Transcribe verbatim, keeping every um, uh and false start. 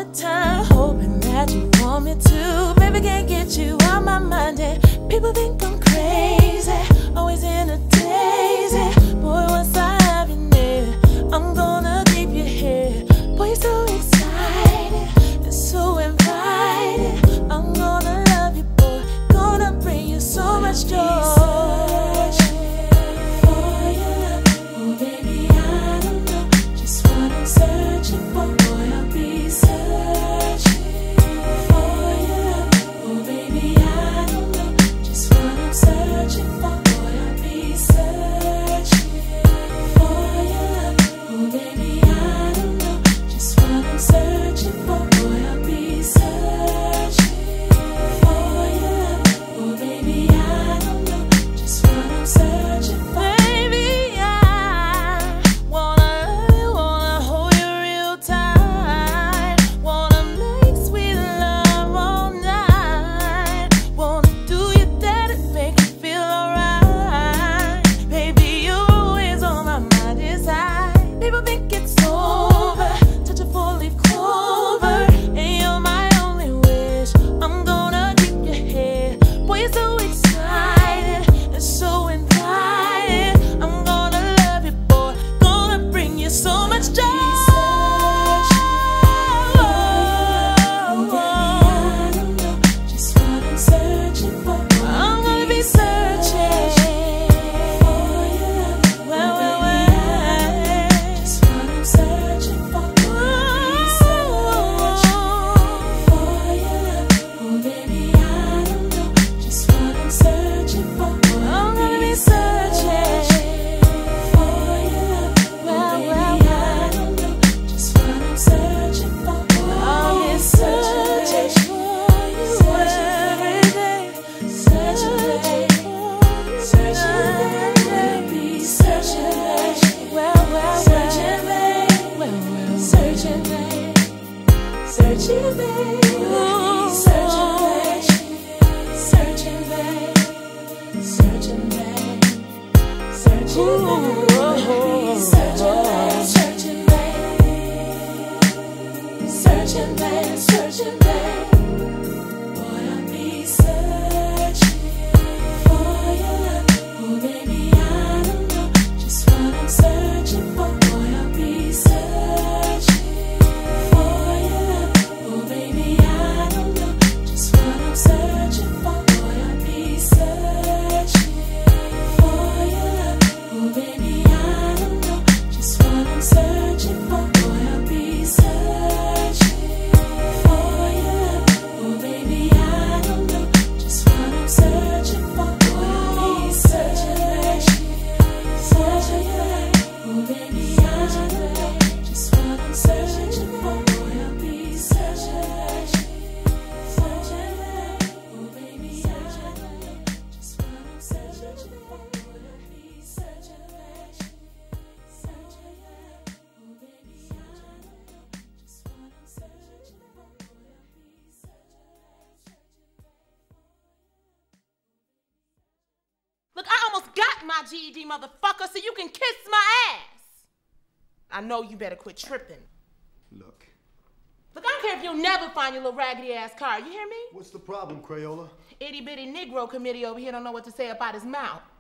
the time, hoping that you want me to. Baby, can't get you out my mind, and people think I'm crazy, always in a daze. Boy, once I have you near, I'm gonna keep you here. Boy, you're so excited and so inviting. I'm gonna love you, boy, gonna bring you so much joy. My G E D, motherfucker, so you can kiss my ass. I know you better quit tripping. Look. Look, I don't care if you'll never find your little raggedy ass car. You hear me? What's the problem, Crayola? Itty bitty Negro committee over here don't know what to say about his mouth.